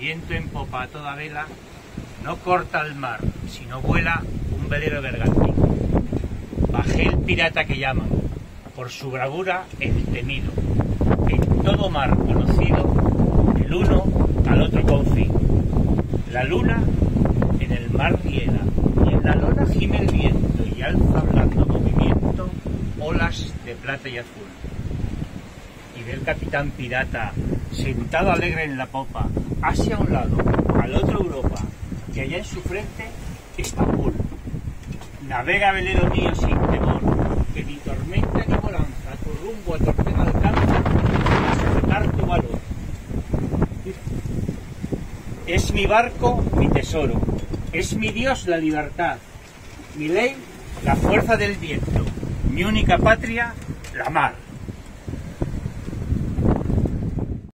viento en popa a toda vela, no corta el mar, sino vuela un velero bergantín. Bajé el pirata que llaman, por su bravura el temido, en todo mar conocido, el uno al otro confín. La luna en el mar riela, y en la lona gime el viento, y alza blando movimiento, olas de plata y azul. Y ve el capitán pirata, sentado alegre en la popa, hacia un lado, al otro Europa, y allá en su frente Estambul. Navega, velero mío, sin temor, que ni tormenta ni bonanza tu rumbo a torcer alcanza, a sofocar tu valor. Es mi barco, mi tesoro, es mi Dios la libertad, mi ley la fuerza del viento, mi única patria, la mar.